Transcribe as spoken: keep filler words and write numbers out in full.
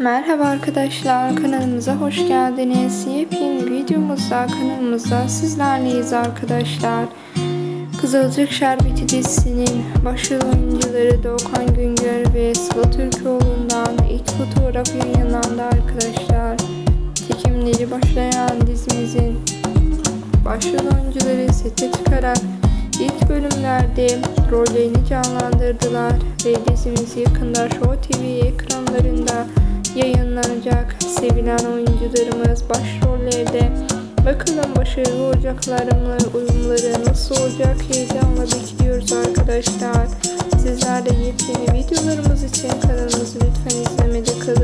Merhaba arkadaşlar, kanalımıza hoş geldiniz. Yepyeni videomuzda kanalımızda sizlerleyiz arkadaşlar. Kızılcık Şerbeti dizisinin başrol oyuncuları Doğukan Güngör ve Sıla Türkoğlu'ndan ilk fotoğraf yayınlandı arkadaşlar. Çekimleri başlayan dizimizin başrol oyuncuları sete çıkarak ilk bölümlerde rollerini canlandırdılar ve dizimiz yakında Show T V ekranlarında yayınlanacak. Sevilen oyuncularımız başrollerde. Bakalım başarılı olacaklar mı, uyumları nasıl olacak, heyecanla bekliyoruz arkadaşlar. Sizler de yepyeni videolarımız için kanalımızı lütfen izlemede kalın.